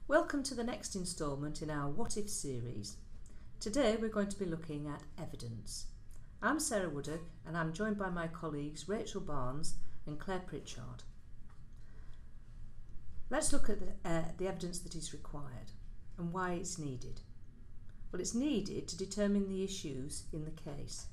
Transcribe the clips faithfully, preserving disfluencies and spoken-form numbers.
Welcome to the next instalment in our What If series. Today we're going to be looking at evidence. I'm Sarah Woodard and I'm joined by my colleagues Rachel Barnes and Claire Pritchard. Let's look at the, uh, the evidence that is required and why it's needed. Well, it's needed to determine the issues in the case.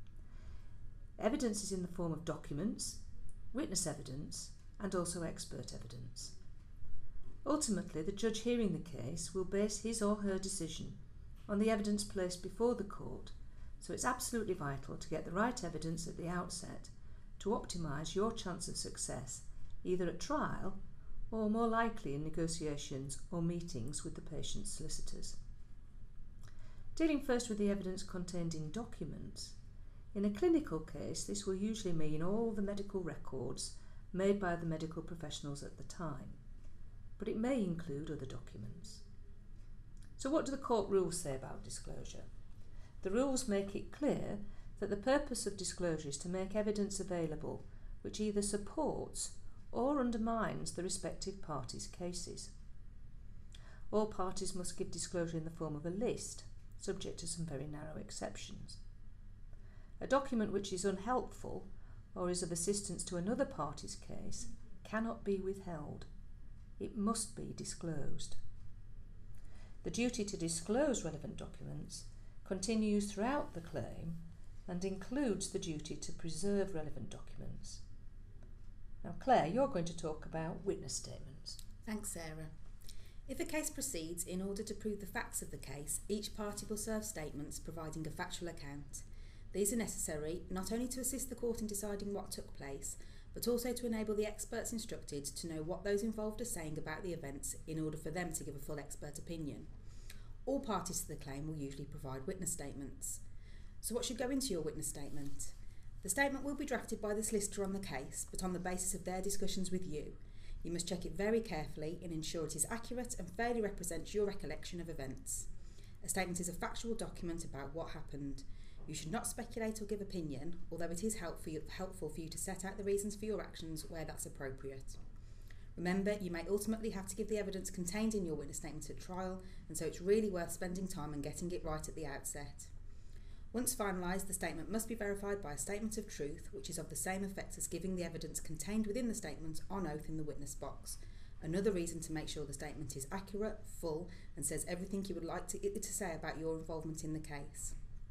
Evidence is in the form of documents, witness evidence and also expert evidence. Ultimately, the judge hearing the case will base his or her decision on the evidence placed before the court, so it's absolutely vital to get the right evidence at the outset to optimise your chance of success, either at trial or more likely in negotiations or meetings with the patient's solicitors. Dealing first with the evidence contained in documents, in a clinical case this will usually mean all the medical records made by the medical professionals at the time, but it may include other documents. So what do the court rules say about disclosure? The rules make it clear that the purpose of disclosure is to make evidence available which either supports or undermines the respective parties' cases. All parties must give disclosure in the form of a list, subject to some very narrow exceptions. A document which is unhelpful or is of assistance to another party's case cannot be withheld. It must be disclosed. The duty to disclose relevant documents continues throughout the claim and includes the duty to preserve relevant documents. Now, Claire, you're going to talk about witness statements. Thanks, Sarah. If a case proceeds in order to prove the facts of the case, each party will serve statements providing a factual account. These are necessary not only to assist the court in deciding what took place, but also to enable the experts instructed to know what those involved are saying about the events in order for them to give a full expert opinion. All parties to the claim will usually provide witness statements. So what should go into your witness statement? The statement will be drafted by the solicitor on the case, but on the basis of their discussions with you. You must check it very carefully and ensure it is accurate and fairly represents your recollection of events. A statement is a factual document about what happened. You should not speculate or give opinion, although it is helpful for you to set out the reasons for your actions where that's appropriate. Remember, you may ultimately have to give the evidence contained in your witness statement at trial, and so it's really worth spending time and getting it right at the outset. Once finalised, the statement must be verified by a statement of truth, which is of the same effect as giving the evidence contained within the statement on oath in the witness box. Another reason to make sure the statement is accurate, full, and says everything you would like to, it to say about your involvement in the case.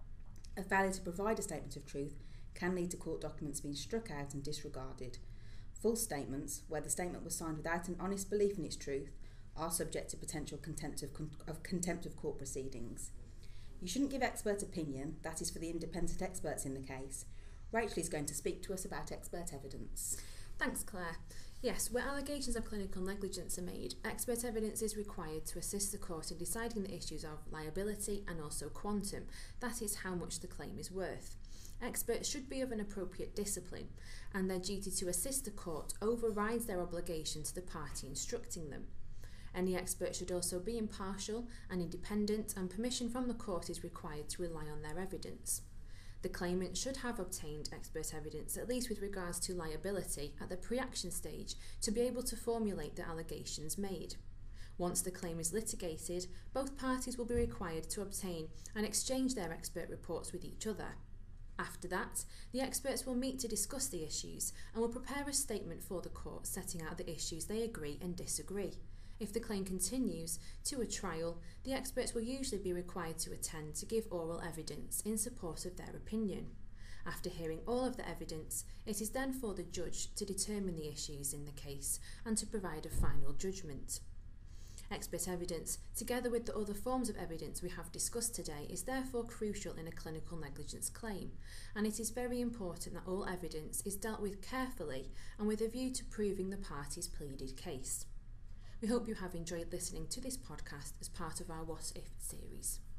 A failure to provide a statement of truth can lead to court documents being struck out and disregarded. False statements, where the statement was signed without an honest belief in its truth, are subject to potential contempt of, con- of contempt of court proceedings. You shouldn't give expert opinion, that is for the independent experts in the case. Rachel is going to speak to us about expert evidence. Thanks, Claire. Yes, where allegations of clinical negligence are made, expert evidence is required to assist the court in deciding the issues of liability and also quantum, that is how much the claim is worth. Experts should be of an appropriate discipline, and their duty to assist the court overrides their obligation to the party instructing them. Any expert should also be impartial and independent, and permission from the court is required to rely on their evidence. The claimant should have obtained expert evidence, at least with regards to liability, at the pre-action stage to be able to formulate the allegations made. Once the claim is litigated, both parties will be required to obtain and exchange their expert reports with each other. After that, the experts will meet to discuss the issues and will prepare a statement for the court setting out the issues they agree and disagree. If the claim continues to a trial, the experts will usually be required to attend to give oral evidence in support of their opinion. After hearing all of the evidence, it is then for the judge to determine the issues in the case and to provide a final judgment. Expert evidence, together with the other forms of evidence we have discussed today, is therefore crucial in a clinical negligence claim, and it is very important that all evidence is dealt with carefully and with a view to proving the party's pleaded case. We hope you have enjoyed listening to this podcast as part of our What If series.